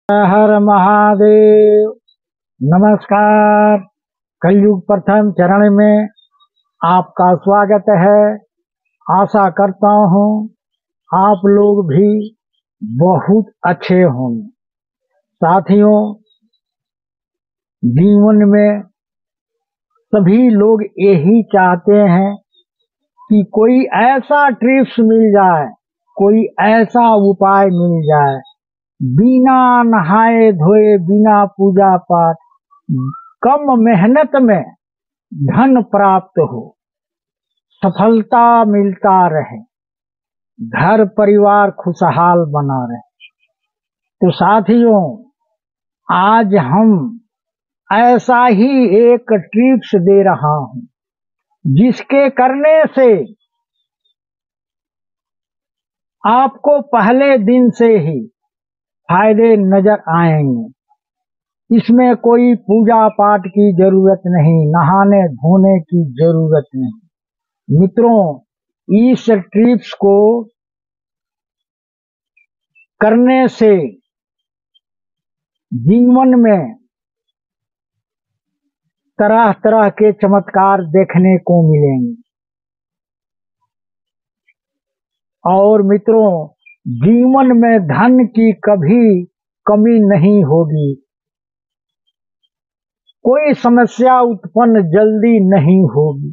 हर महादेव। नमस्कार। कलयुग प्रथम चरण में आपका स्वागत है। आशा करता हूँ आप लोग भी बहुत अच्छे होंगे। साथियों, जीवन में सभी लोग यही चाहते हैं कि कोई ऐसा ट्रिप्स मिल जाए, कोई ऐसा उपाय मिल जाए, बिना नहाए धोए, बिना पूजा पाठ, कम मेहनत में धन प्राप्त हो, सफलता मिलता रहे, घर परिवार खुशहाल बना रहे। तो साथियों, आज हम ऐसा ही एक टिप्स दे रहा हूं, जिसके करने से आपको पहले दिन से ही फायदे नजर आएंगे। इसमें कोई पूजा पाठ की जरूरत नहीं, नहाने धोने की जरूरत नहीं। मित्रों, इस ट्रिप्स को करने से जीवन में तरह तरह के चमत्कार देखने को मिलेंगे। और मित्रों, जीवन में धन की कभी कमी नहीं होगी, कोई समस्या उत्पन्न जल्दी नहीं होगी।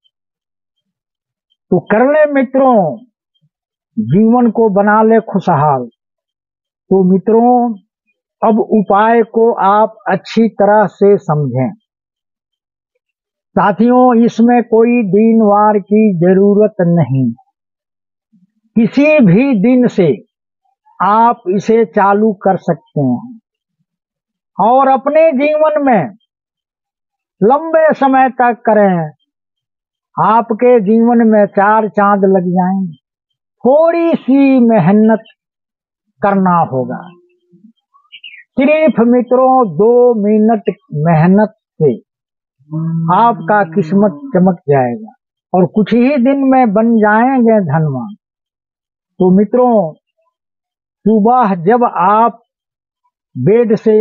तो कर ले मित्रों, जीवन को बना ले खुशहाल। तो मित्रों, अब उपाय को आप अच्छी तरह से समझें। साथियों, इसमें कोई दिन वार की जरूरत नहीं, किसी भी दिन से आप इसे चालू कर सकते हैं और अपने जीवन में लंबे समय तक करें। आपके जीवन में 4 चांद लग जाएंगे। थोड़ी सी मेहनत करना होगा। सिर्फ मित्रों 2 मिनट मेहनत से आपका किस्मत चमक जाएगा और कुछ ही दिन में बन जाएंगे धनवान। तो मित्रों, सुबह जब आप बेड से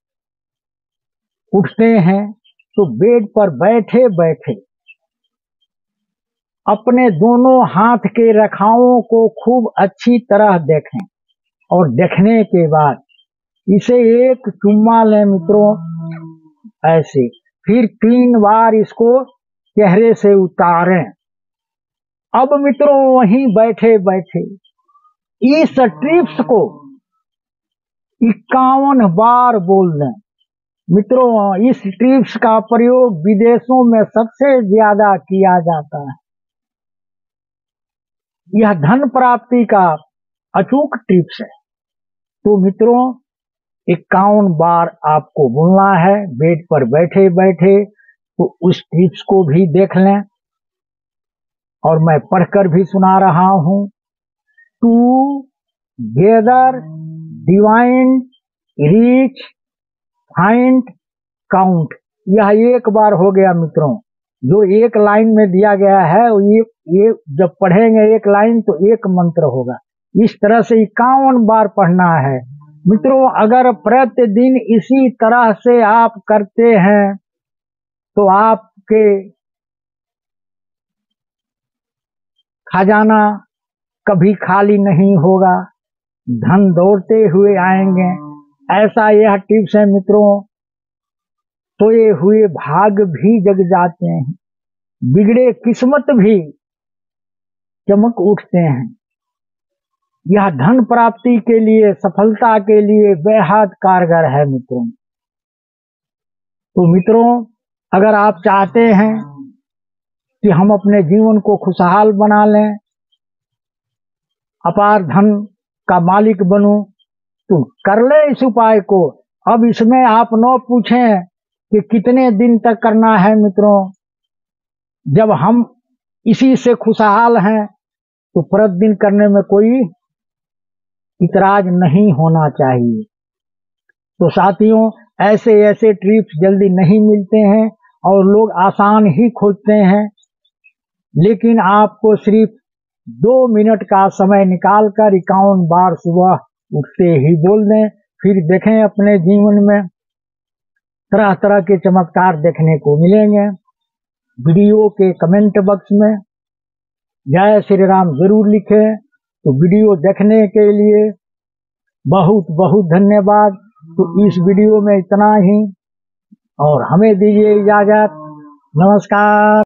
उठते हैं तो बेड पर बैठे बैठे अपने दोनों हाथ के रेखाओं को खूब अच्छी तरह देखें और देखने के बाद इसे एक चुम्मा लें मित्रों, ऐसे। फिर 3 बार इसको चेहरे से उतारें। अब मित्रों, वहीं बैठे बैठे इस ट्रिप्स को 51 बार बोल दें। मित्रों, इस ट्रिप्स का प्रयोग विदेशों में सबसे ज्यादा किया जाता है। यह धन प्राप्ति का अचूक टिप्स है। तो मित्रों, 51 बार आपको बोलना है बेड पर बैठे बैठे। तो उस टिप्स को भी देख लें और मैं पढ़कर भी सुना रहा हूं। Together, divine, reach, find, count. यह एक बार हो गया मित्रों, जो एक लाइन में दिया गया है। ये जब पढ़ेंगे एक लाइन तो एक मंत्र होगा। इस तरह से 51 बार पढ़ना है मित्रों। अगर प्रतिदिन इसी तरह से आप करते हैं तो आपके खजाना कभी खाली नहीं होगा, धन दौड़ते हुए आएंगे। ऐसा यह टिप्स है मित्रों। सोए हुए भाग भी जग जाते हैं, बिगड़े किस्मत भी चमक उठते हैं। यह धन प्राप्ति के लिए, सफलता के लिए बेहद कारगर है मित्रों। तो मित्रों, अगर आप चाहते हैं कि हम अपने जीवन को खुशहाल बना लें, अपार धन का मालिक बनूं, तो कर ले इस उपाय को। अब इसमें आप न पूछें कि कितने दिन तक करना है मित्रों। जब हम इसी से खुशहाल हैं तो प्रतिदिन करने में कोई इतराज नहीं होना चाहिए। तो साथियों, ऐसे ऐसे ट्रिप्स जल्दी नहीं मिलते हैं और लोग आसान ही खोजते हैं। लेकिन आपको सिर्फ 2 मिनट का समय निकालकर 51 बार सुबह उठते ही बोल दें फिर देखें अपने जीवन में तरह तरह के चमत्कार देखने को मिलेंगे। वीडियो के कमेंट बॉक्स में जय श्री राम जरूर लिखें। तो वीडियो देखने के लिए बहुत बहुत धन्यवाद। तो इस वीडियो में इतना ही और हमें दीजिए इजाजत। नमस्कार।